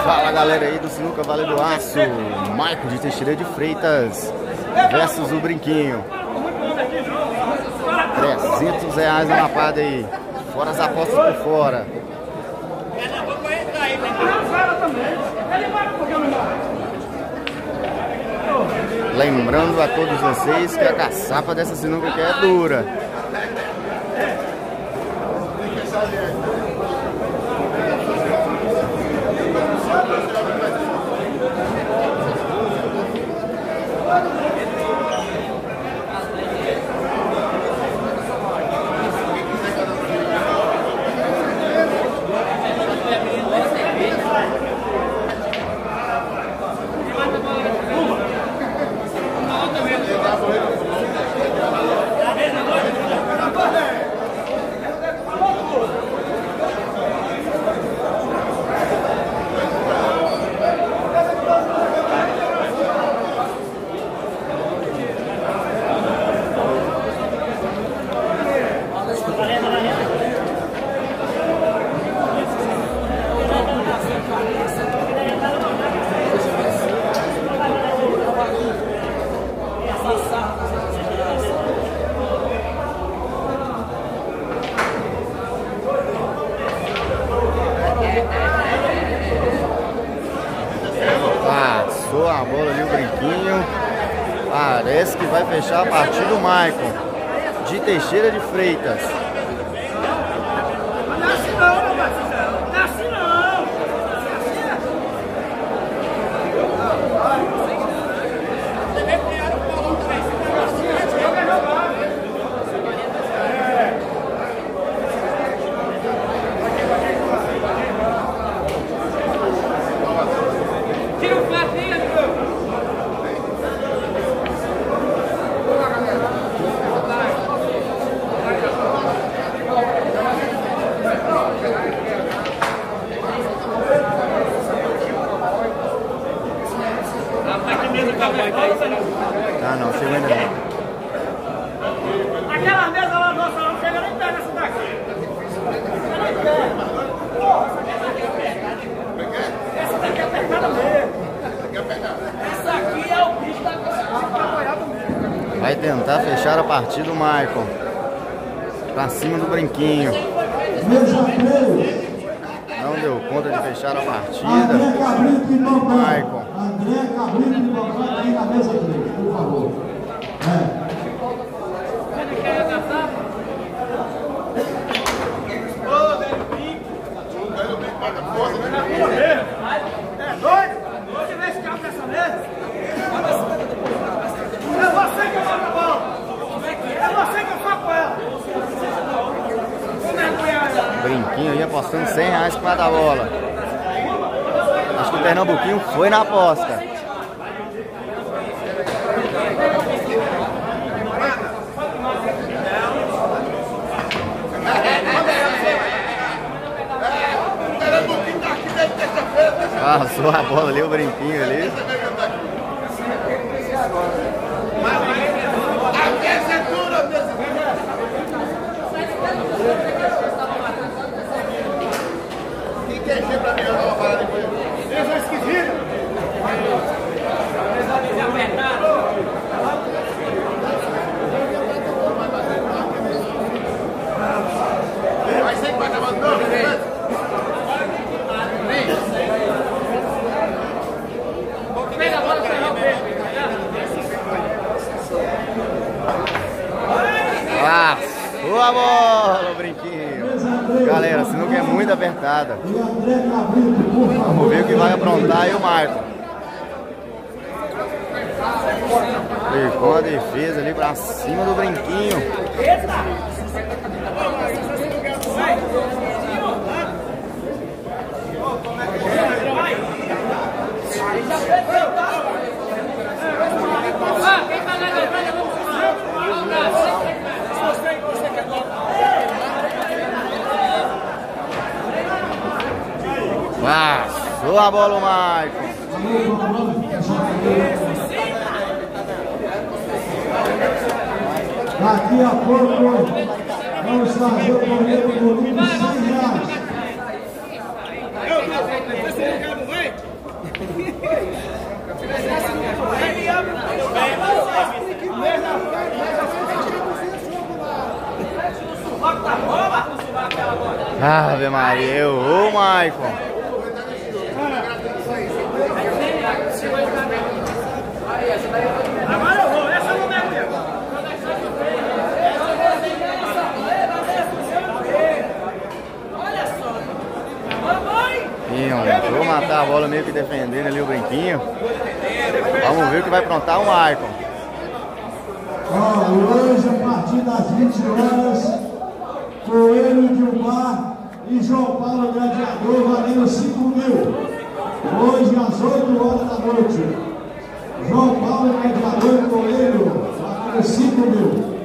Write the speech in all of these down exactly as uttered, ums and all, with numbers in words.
Fala galera aí do Sinuca Vale do Aço, Maicon de Teixeira de Freitas versus o Brinquinho. trezentos reais na lapada aí, fora as apostas por fora. Lembrando a todos vocês que a caçapa dessa sinuca aqui é dura. Passou a bola ali o Brinquinho. Parece que vai fechar a partida do Maicon de Teixeira de Freitas. Ah, não, chega ainda não. Aquela mesa lá nossa não chega nem perto dessa daqui. Essa daqui é apertada mesmo. Essa aqui é o bicho da apoiado mesmo. Vai tentar fechar a partida o Maicon. Pra cima do Brinquinho. Não deu conta de fechar a partida. Maicon. André Cabrito de Bocó aí na mesa dele, por favor. É. Ele quer dançar? Ô, velho Pico. Velho Pico paga força, né? É doido? Vou tiver esse carro dessa mesa. É você que eu faço a bola. É você que eu faço ela. Brinquinho aí apostando cem reais para dar bola. Acho que o Pernambuquinho foi na aposta. Passou a bola ali, o Brinquinho ali. Passou a bola, o Brinquinho. Galera, se não quer muito apertada. Vamos ver o que vai aprontar aí o Maicon. Ficou a defesa ali pra cima do Brinquinho. Passou a bola o Maicon. Daqui a pouco vamos fazer o primeiro volume de cem reais. Ave Maria, errou, Maicon. Agora eu vou, essa não deve ter. Olha só. Ih, vou matar a bola meio que defendendo ali o brinquinho. Vamos ver o que vai aprontar o Maicon. Ó, hoje, a partir das vinte horas, Coelho de Umar e João Paulo Gladiador valendo cinco mil. Hoje, às oito horas da noite. João Paulo Gladiador e Coelho valendo cinco mil.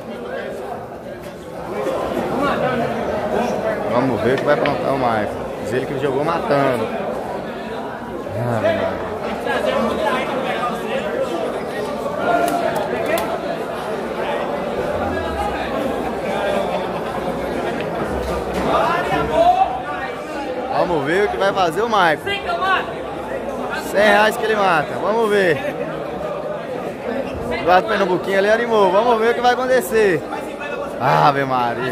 Vamos ver o que vai aprontar o Maicon. Diz ele que jogou matando. Ah, velho. Vamos ver o que vai fazer o Maicon. cem reais que ele mata. Vamos ver. O Eduardo Pernambuquinho ali animou. Vamos ver o que vai acontecer. Ave Maria.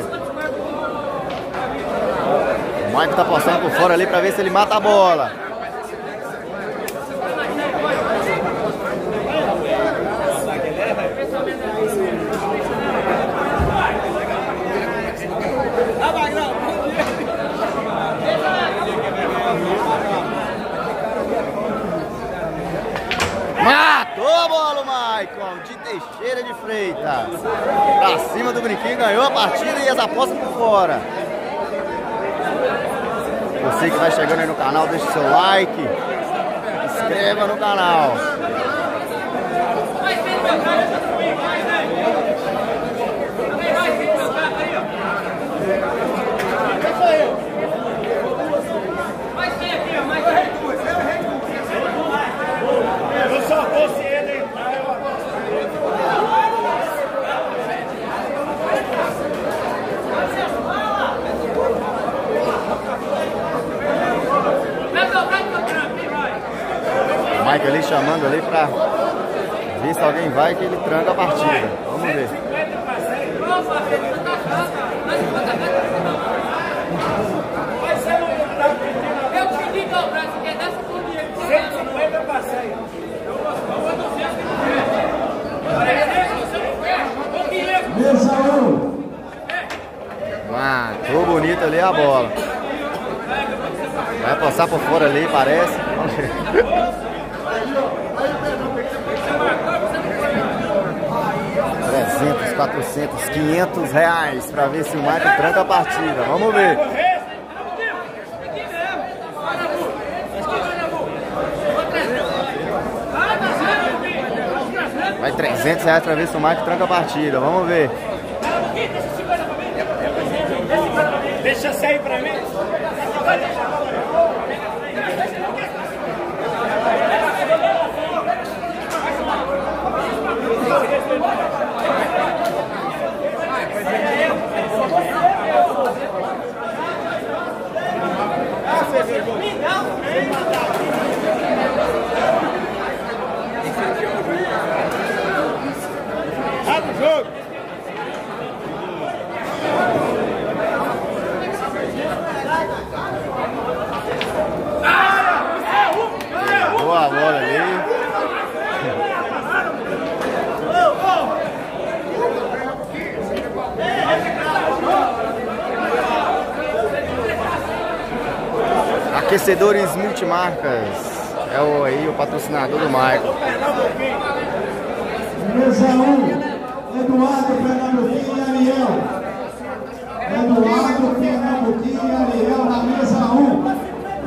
O Maicon tá postando por fora ali pra ver se ele mata a bola. Matou a bola o Maicon de Teixeira de Freitas. Pra cima do brinquinho, ganhou a partida e as apostas por fora. Você que vai chegando aí no canal, deixa o seu like. Inscreva no canal. Eu só vou se ele entrar, eu O Maicon ali chamando ali pra ver se alguém vai que ele tranca a partida. Vamos ver. Eu pedi que o braço quer dar por dinheiro. cento e cinquenta passeio. Mesa um. Matou bonito ali a bola. Vai passar por fora ali, parece. Vamos ver. trezentos, quatrocentos, quinhentos reais pra ver se o Maicon tranca a partida. Vamos ver. Vai trezentos reais pra ver se o Maicon tranca a partida. Vamos ver. Deixa sair pra mim. Abre o jogo. Boa a bola ali. Aquecedores Multimarcas. É o, aí, o patrocinador do Maicon. Mesa um. Eduardo Pernambuquinho e Ariel. Eduardo Pernambuquinho e Ariel na mesa um.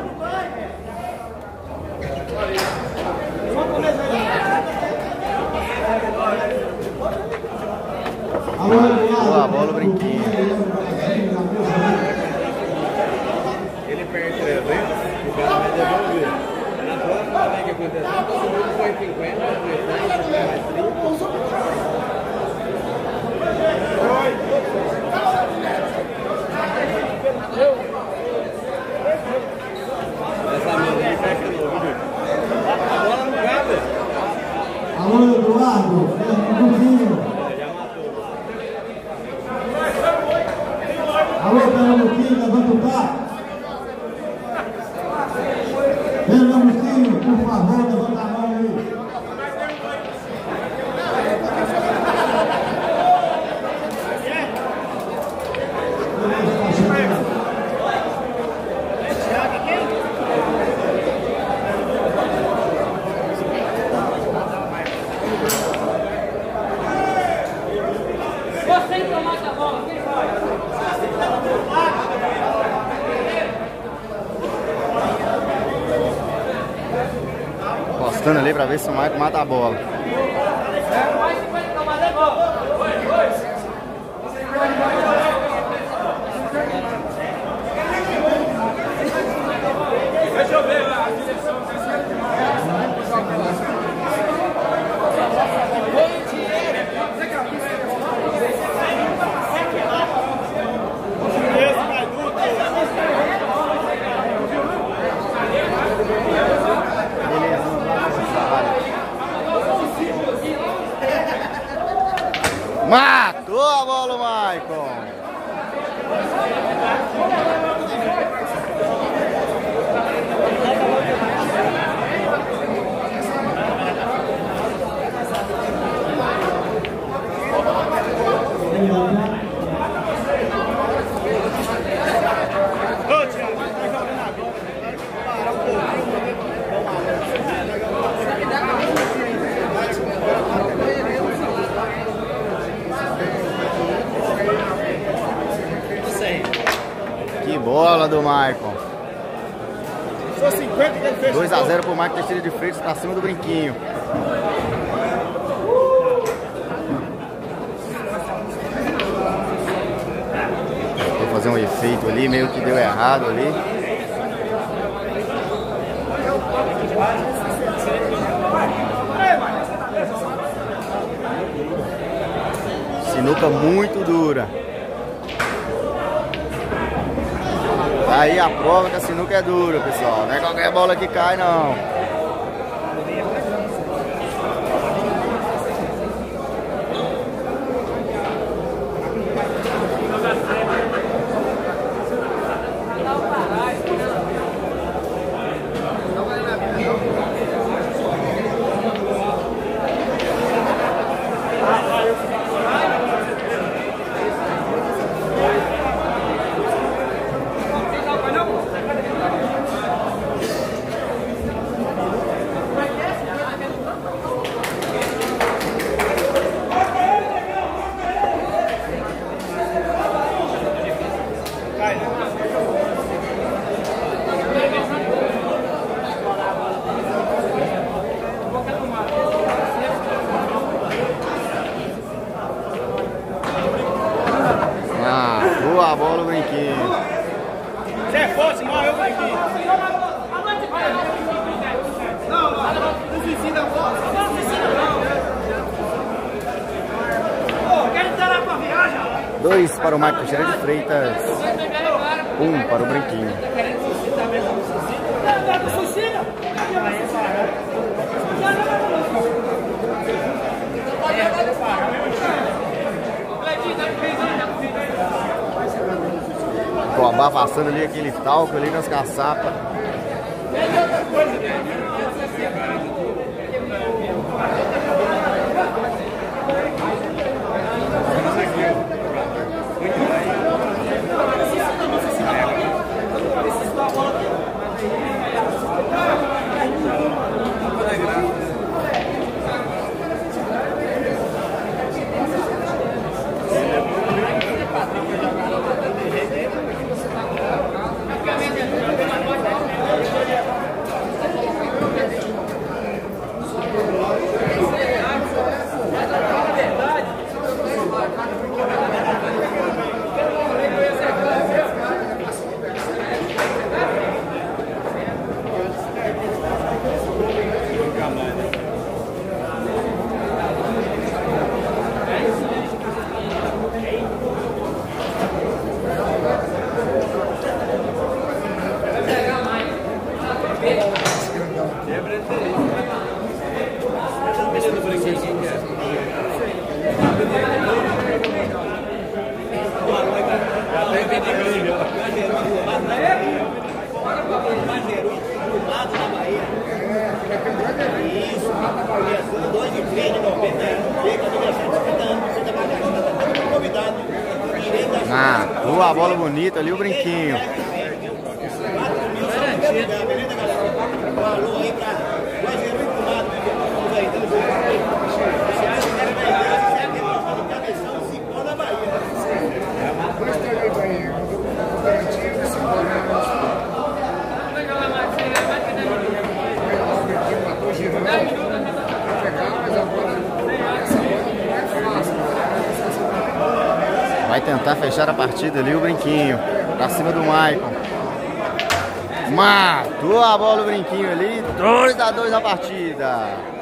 Boa bola, o brinquinho. Ele perde trezentos, o cara vai devolver. Agora, o que aconteceu? Um foi cinquenta, depois mais trinta. Essa mão aí tá aqui novo, viu? A bola não cabe. Pernambuquinho, por favor, levanta a mão aí. Postando ali pra ver se o Maicon mata a bola. Deixa eu ver a direção. Matou a bola, o Maicon. Que bola do Maicon. dois a zero pro Maicon Teixeira de Freitas pra cima do Brinquinho. Vou fazer um efeito ali, meio que deu errado ali. Sinuca muito dura. Aí a prova que a sinuca é dura, pessoal. Não é qualquer bola que cai, não. A bola, o Brinquinho. Você é forte, mal eu, Brinquinho. Não, não, não suicida, não suicida, não. Quer entrar lá pra viagem? Dois para o Maicon Teixeira de Freitas. Um para o Brinquinho. Suicida? Cobar passando ali aquele talco ali nas caçapas. a bola bonita ali, o Brinquinho. Vai tentar fechar a partida ali o Brinquinho. Pra cima do Maicon. Matou a bola o Brinquinho ali. dois a dois a partida.